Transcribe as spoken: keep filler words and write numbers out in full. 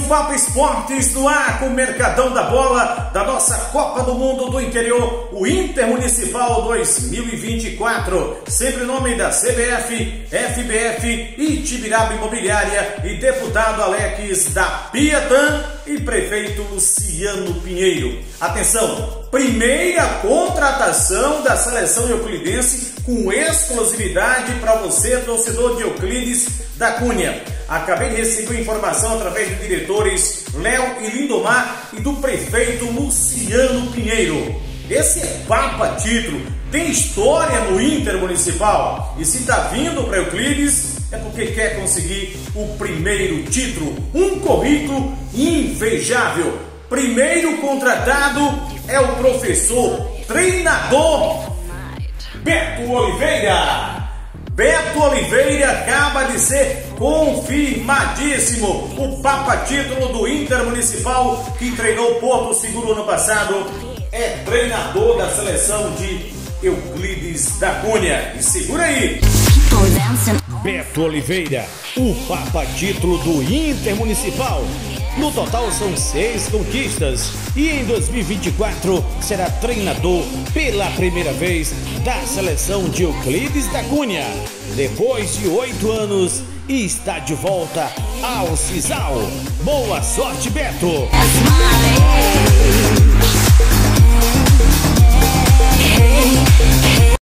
Papo Esportes no ar com o Mercadão da Bola da nossa Copa do Mundo do Interior, o Intermunicipal dois mil e vinte e quatro. Sempre em nome da C B F, F B F, Itiraba Imobiliária e deputado Alex da Piatã e prefeito Luciano Pinheiro. Atenção, primeira contratação da seleção euclidense com exclusividade para você, torcedor de Euclides da Cunha. Acabei de receber informação através dos diretores Léo e Lindomar e do prefeito Luciano Pinheiro. Esse é papo a título, tem história no Intermunicipal e se está vindo para Euclides é porque quer conseguir o primeiro título, um currículo invejável. Primeiro contratado é o professor, treinador Beto Oliveira. Beto Oliveira acaba de ser confirmadíssimo. O papa título do Intermunicipal, que treinou Porto Seguro ano passado, é treinador da seleção de Euclides da Cunha. E segura aí! Beto Oliveira, o papa título do Intermunicipal. No total são seis conquistas e em dois mil e vinte e quatro será treinador pela primeira vez da seleção de Euclides da Cunha. Depois de oito anos está de volta ao Cisal. Boa sorte, Beto! Hey, hey.